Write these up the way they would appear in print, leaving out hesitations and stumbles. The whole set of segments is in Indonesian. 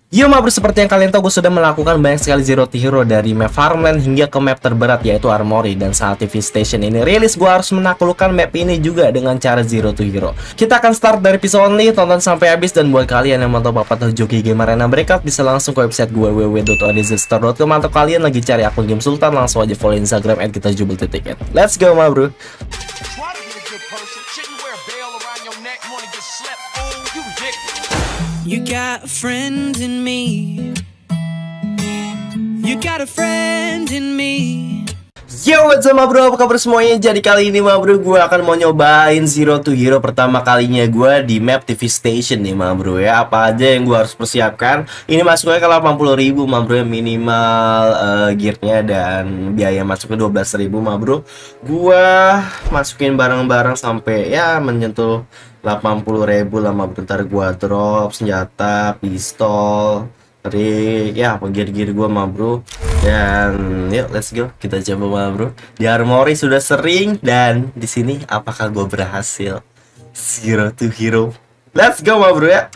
Yo bro, seperti yang kalian tahu gue sudah melakukan banyak sekali Zero to Hero dari map Farmland hingga ke map terberat yaitu Armory. Dan saat TV Station ini rilis, gue harus menaklukkan map ini juga dengan cara Zero to Hero. Kita akan start dari episode only, tonton sampai habis. Dan buat kalian yang mau tahu apa Joki Game Arena Breakout, bisa langsung ke website gue www.odizstore.com. Atau kalian lagi cari akun Game Sultan, langsung aja follow Instagram @kitajubeltitik. Let's go bro. You got a friend in me. You got a friend in me. Yo, what's up bro, apa kabar semuanya? Jadi kali ini bro, gue akan mau nyobain Zero to Hero pertama kalinya gue di map TV Station nih bro ya. Apa aja yang gue harus persiapkan? Ini masuknya ke 80.000 bro ya, minimal gearnya, dan biaya masuknya 12.000 bro. Gue masukin barang-barang sampai ya menyentuh 80.000 lah bro. Bentar gue drop senjata, pistol, ya apa gear-gear gue bro. Dan yuk let's go, kita coba bro. Di Armory sudah sering, dan di sini apakah gue berhasil Zero to Hero? Let's go bro ya.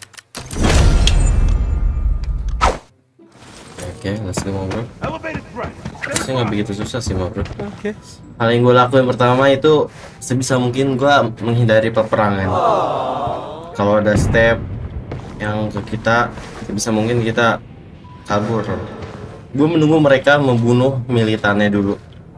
Oke, let's go bro. Saya nggak begitu susah sih bro. Hal yang gue lakuin pertama itu sebisa mungkin gue menghindari peperangan. Kalau ada step yang ke kita, sebisa mungkin kita kabur. Gue menunggu mereka membunuh militannya dulu.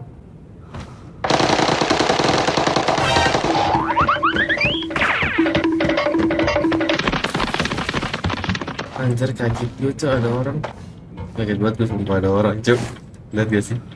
Anjir, kaget gue tuh ada orang. Kaget banget gue, sumpah ada orang cuk. Lihat gak sih?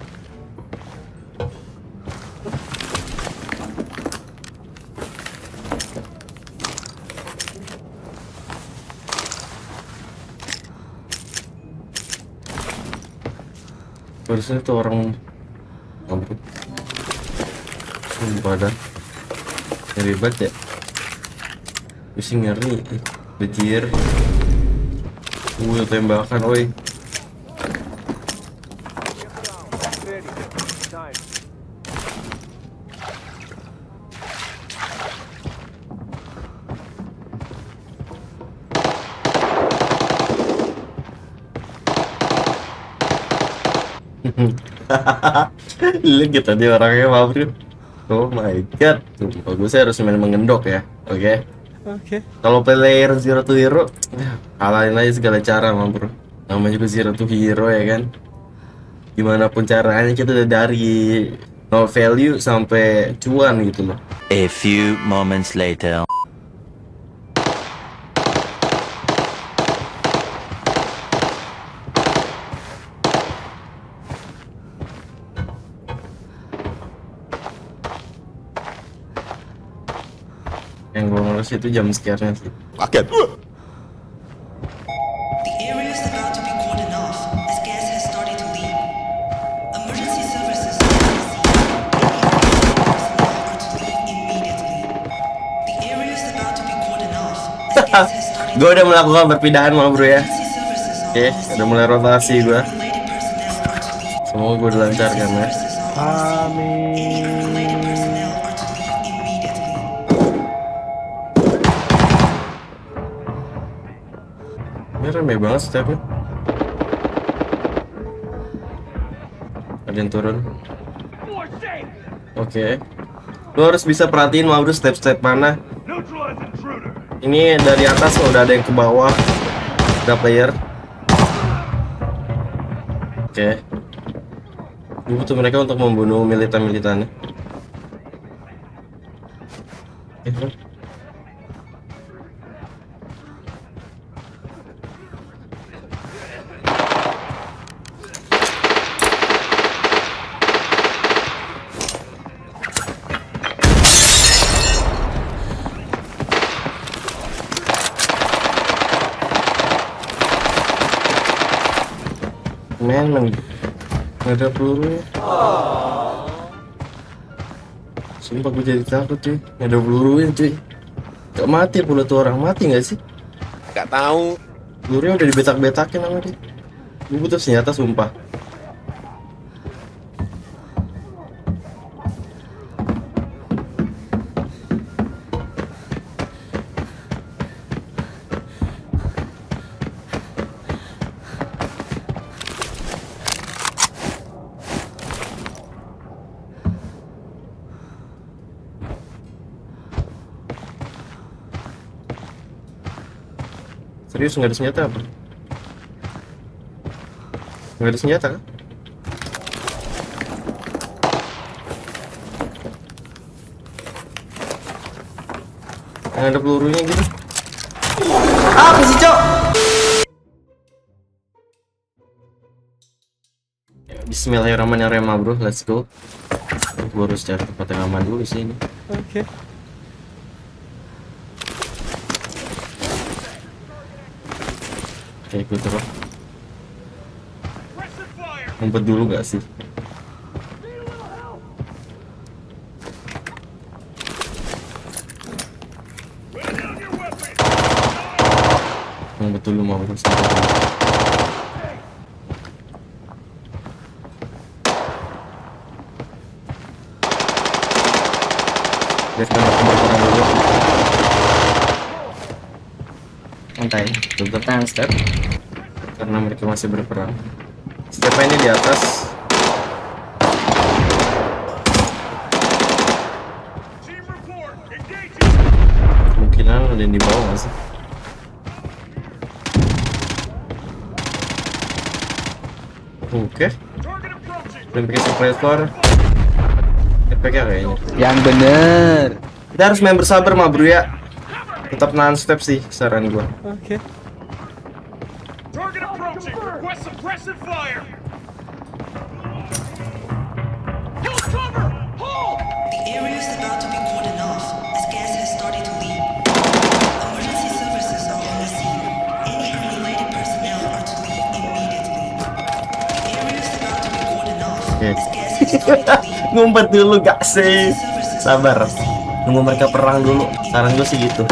Harusnya tuh orang ampun, sumpah dah ngeri banget ya, pusing ngeri bejir. Tembakan oi. Lihat gitu tadi orangnya bro. Oh my god, gue sih harus main mengendok ya. Oke. Kalau player Zero to Hero, kalahin aja segala cara bro. Namanya juga Zero to Hero ya kan. Gimana pun caranya kita udah dari no value sampai cuan gitu loh. A few moments later. Yang gue ngurus itu jam scare-nya sih. Kaget. The area is about to be cordoned off as gas has started to leak. Emergency services are to leave immediately. The area is about to be cordoned off as gas has started to Gue udah melakukan perpindahan bro ya. Emergency services are Oke, udah mulai rotasi gue. unrelated personnel are to leave. Semoga gue dilancarkan ya. Any unrelated personnel are to leave immediately. Ini rame banget stepnya. Ada yang turun. Oke. Lo harus bisa perhatiin bro step-step mana. Ini dari atas udah ada yang ke bawah. Ada player. Oke. Gue butuh mereka untuk membunuh militan-militannya. Bro. Men, ada peluru. Sumpah gue jadi takut cuy. Ada peluruin cuy. Gak mati pula tuh orang, mati gak sih? Gak tahu. Pelurunya udah dibetak-betakin sama dia. Gue butuh senjata sumpah. Serius nggak ada senjata apa? Nggak ada senjata kan? Nggak ada pelurunya gitu. Apa sih, Cok? Bismillahirrahmanirrahim, bro. Let's go. Gue harus cari tempat yang aman dulu sini. Oke. Oke, gue terus. Ngumpet dulu gak sih? Ngumpet dulu mau terus. Lihat kan berperang dulu. Santai, tutup tangan step. Karena mereka masih berperang. Stepnya ini di atas. Kemungkinan ada yang di bawah nggak sih? Oke. Belum pakai suppressor. RPG kayaknya. Yang bener. Kita harus main bersabar mah bro ya. Tetap nahan step sih saran gua. Oke. Target approaching. Request suppressive fire. Hold cover. Hold. The area is about to be cordoned off as gas has started to leak. Emergency services are on the scene. Any unrelated personnel are to leave immediately. The area is about to be cordoned off Oke. as gas has started to leak. Ngumpet dulu gak sih? Sabar. Nunggu mereka perang dulu. Saran gue sih gitu.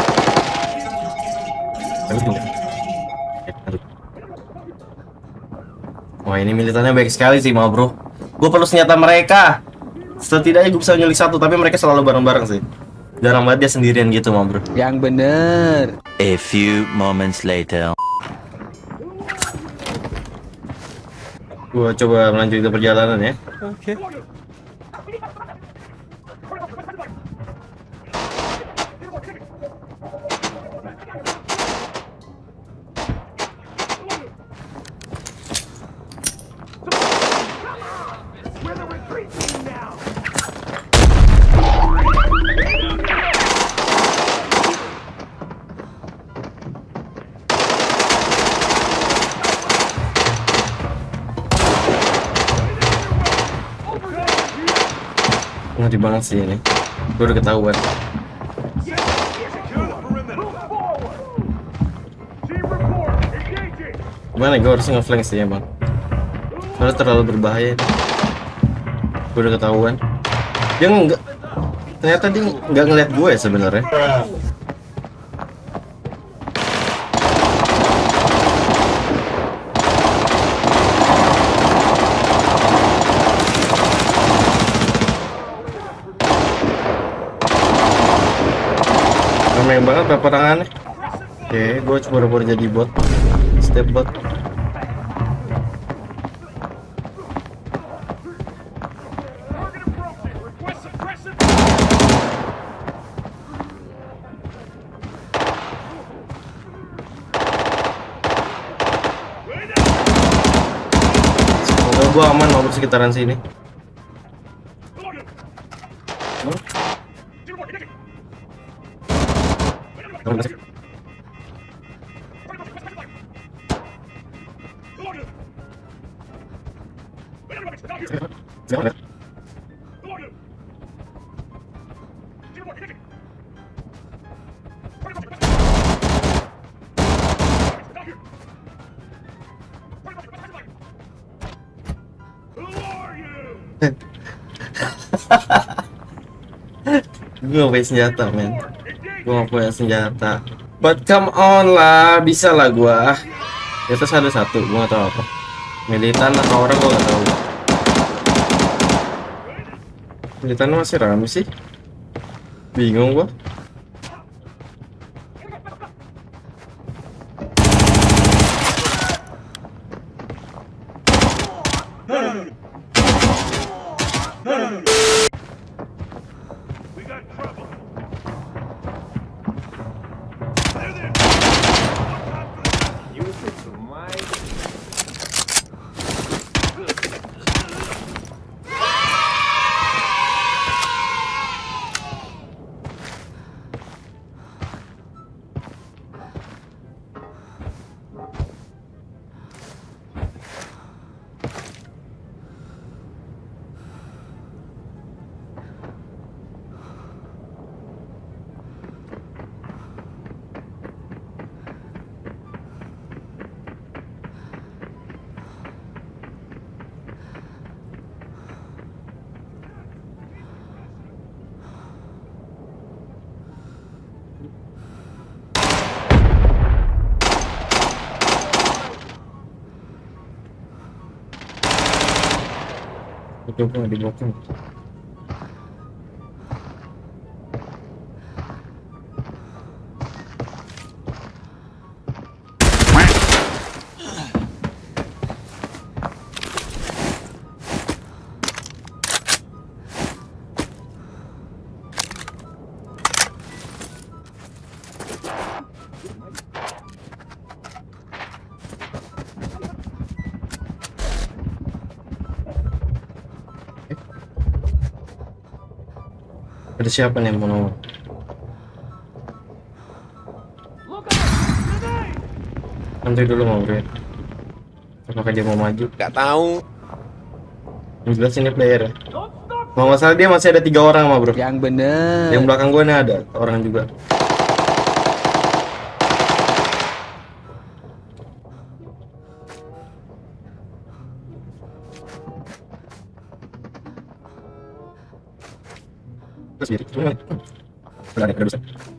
Wah ini militannya baik sekali sih mau bro. Gue perlu senjata mereka. Setidaknya gue bisa nyulik satu, tapi mereka selalu bareng-bareng sih. Jarang banget dia sendirian gitu mau bro. Yang bener. A few moments later. Gue coba melanjutkan perjalanan ya. Oke. Ngeri banget sih ini. Gue udah ketahuan. Gimana gue harus nge-flank sih emang. Soalnya terlalu berbahaya. Gue udah ketahuan. Dia nggak, ternyata dia nggak ngeliat gue ya sebenarnya. Ramai banget peperangannya. Oke, gue coba baru jadi bot. Step bot. Semoga gue aman mau sekitaran sini. Gue gak punya senjata men. Gue gak punya senjata. But come on lah, bisa lah gue. Di atas ada satu, gue gak tau apa. Militan atau orang gue gak tau. Militan masih rame sih. Bingung gue. Coba di belakang. Ada siapa nih yang mau nolong? Nanti dulu mau bro. Apakah dia mau maju? Nggak tahu. Yang jelas ini player ya. Kalau nggak salah dia masih ada 3 orang mah bro. Yang bener. Yang belakang gue nih ada orang juga. Terus diri, cuma ada dosa.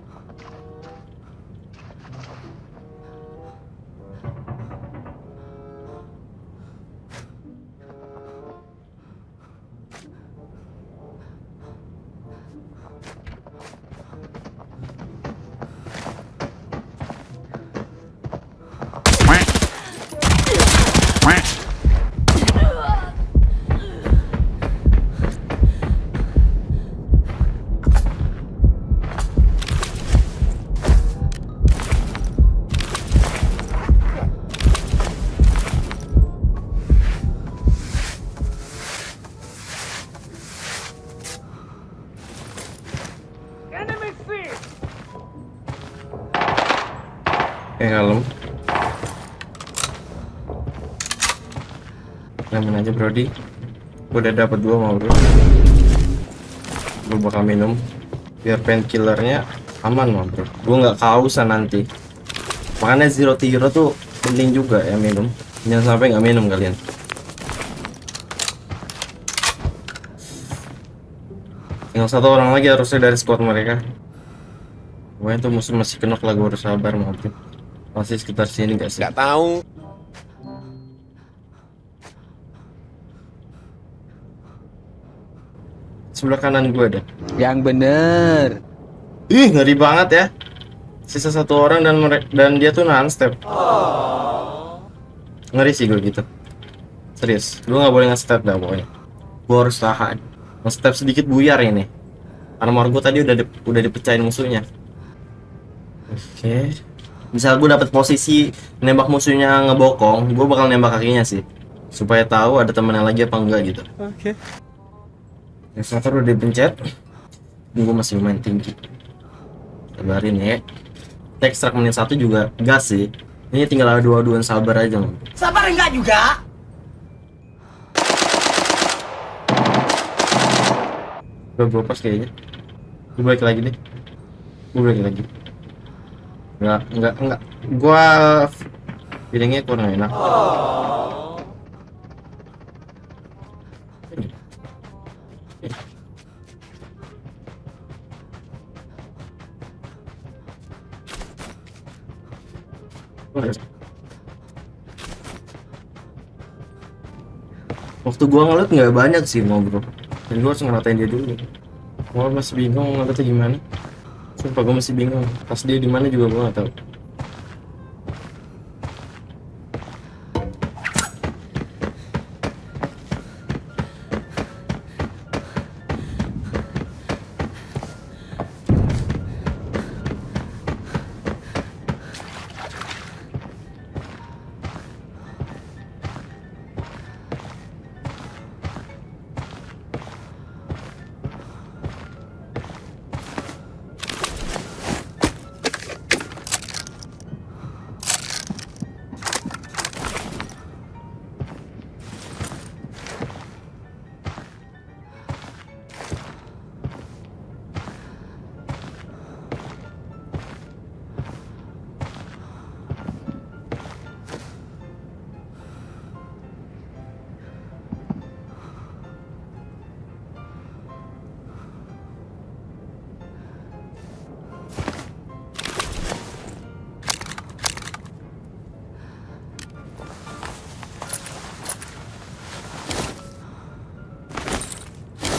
Enemy seen! Kalem. Aman aja Brody. Gue udah dapat 2 mau bro. Gue bakal minum biar painkillernya aman mah bro. Gue nggak kehausan nanti. Makanya zero to hero tuh penting juga ya minum. Jangan sampai nggak minum kalian. Tinggal 1 orang lagi harusnya dari squad mereka. Gue tuh masih kenok lah, gue harus sabar mah bro. Masih sekitar sini gak sih? Nggak tahu. Sebelah kanan gue ada. Yang bener. Ih, ngeri banget ya. Sisa 1 orang dan dia tuh non-step. Ngeri sih gue gitu. Serius, gue nggak boleh nge-step dah pokoknya. Gue harus tahan. Nge-step sedikit buyar ini. Armor gue tadi udah dipecahin musuhnya. Oke. Misal gue dapet posisi nembak musuhnya ngebokong, gue bakal nembak kakinya sih, supaya tahu ada temennya lagi apa enggak gitu. Oke. Yang sniper udah dipencet. Gue masih lumayan tinggi. Sabarin ya. Ekstrak menit 1 juga gas sih. Ini tinggal ada 2-2 sabar aja man. Sabar enggak juga? Gue pas kayaknya. Gue balik lagi deh. Gue balik lagi. Enggak. Gua feelingnya kurang enak. Waktu gua ngeliat nggak banyak sih mau bro. Dan gua harus ngeratain dia dulu. Gua masih bingung ngeliatnya gimana. Sumpah gue masih bingung. Pas dia di mana juga gue nggak tahu.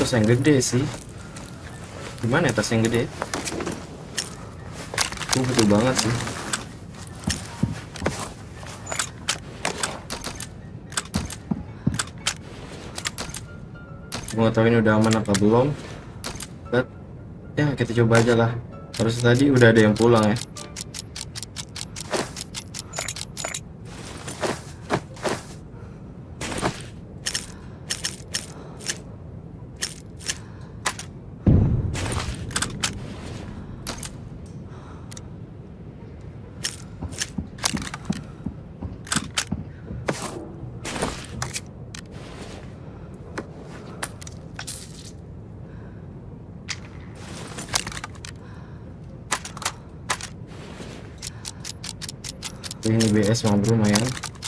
tas yang gede sih. Gimana ya tas yang gede? Gue butuh banget sih. Gue gak tau ini udah aman apa belum. But ya kita coba aja lah. Harus tadi udah ada yang pulang ya. Ini BS mah bro, lumayan.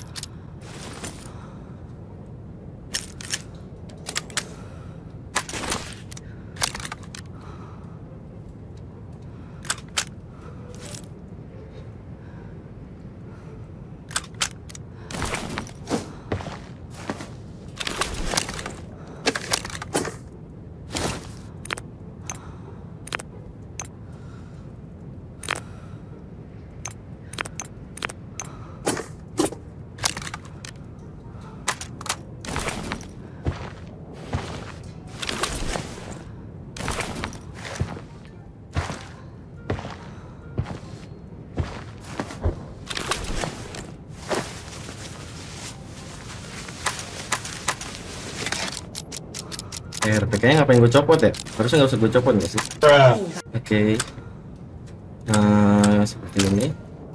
RPK-nya ngapain gue copot ya? Harusnya nggak usah gue copot nggak sih? Oke. Nah, seperti ini.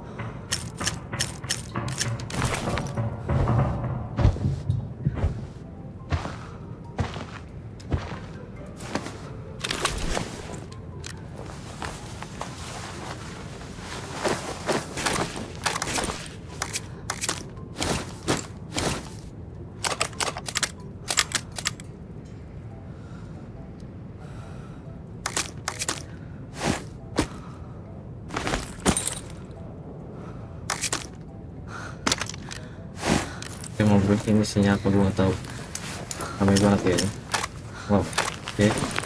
Mau bro, ini isinya apa gue nggak tahu. Ramai banget kayaknya. Wow, oke.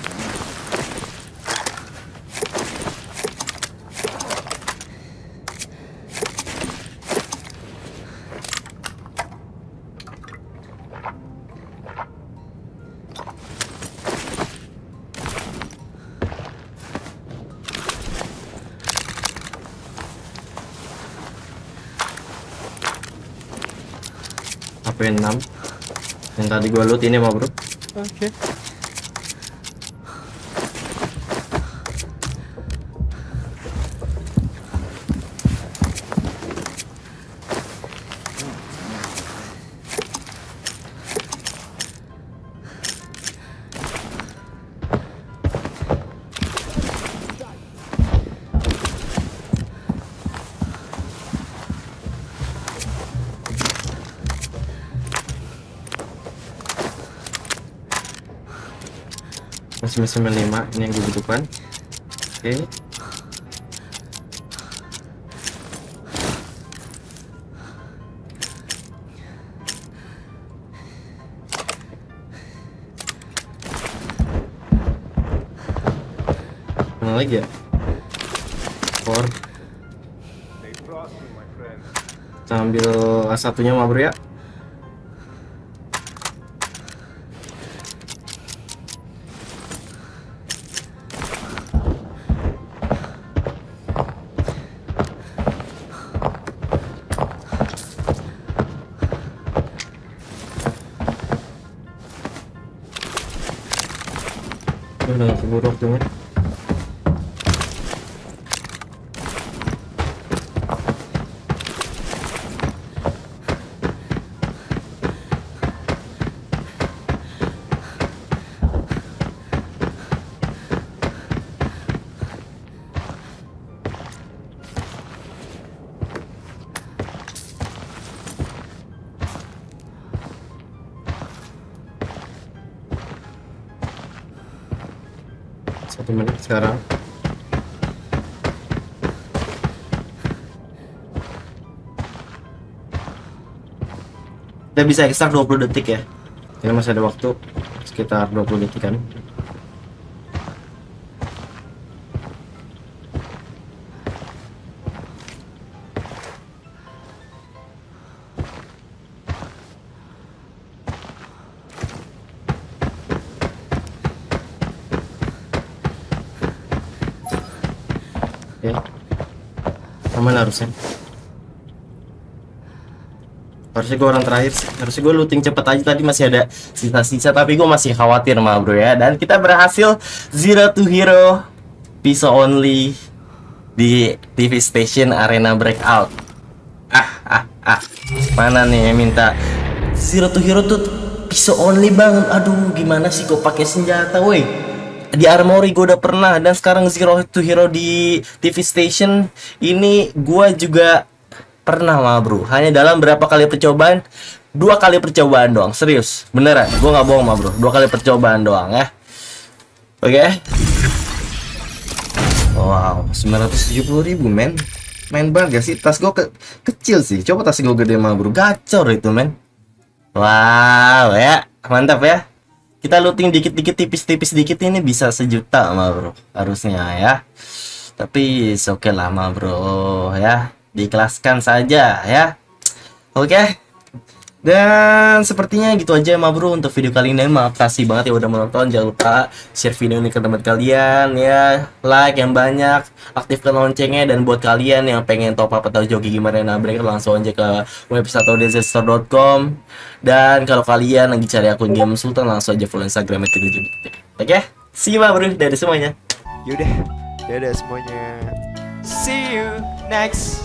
HP 6 yang tadi gua loot ini mah bro. Oke. Masih 5 ini yang gue butuhkan. Oke. Mana lagi ya? Core. Kita ambil A1-nya mah bro ya. Udah nggak keburu waktunya. Satu menit sekarang. Kita bisa ekstrak 20 detik ya. Ini masih ada waktu. sekitar 20 detik kan. Oke, aman harusnya. Harusnya gue orang terakhir sih. Harusnya gue looting cepet aja, tadi masih ada sisa-sisa, tapi gue masih khawatir mah bro ya. Dan kita berhasil Zero to Hero pisau only di TV Station Arena Breakout. Mana nih yang minta Zero to Hero tuh pisau only bang? Aduh gimana sih gue pakai senjata woi. Di Armory gue udah pernah, dan sekarang Zero to Hero di TV Station ini gue juga pernah mah bro. Hanya dalam berapa kali percobaan? 2 kali percobaan doang, serius beneran, gue nggak bohong mah bro. 2 kali percobaan doang ya. Oke. Wow, 970.000 men. Main banget gak sih? Tas gue kecil sih. Coba tas gue gede mah bro, gacor itu men. Wow ya, mantap ya. Kita looting dikit-dikit, tipis-tipis dikit, ini bisa 1 juta mah bro harusnya ya. Tapi oke lah mah bro ya, diikhlaskan saja ya. Oke. Dan sepertinya gitu aja mah bro untuk video kali ini. Makasih banget ya udah menonton. Jangan lupa share video ini ke teman kalian ya, like yang banyak, aktifkan loncengnya. Dan buat kalian yang pengen top up atau joki gimana nabrek, langsung aja ke website atau dzstore.com. Dan kalau kalian lagi cari akun game Sultan, langsung aja follow Instagram @7. Oke, see you mah bro dari semuanya. Yaudah, dadah semuanya. See you next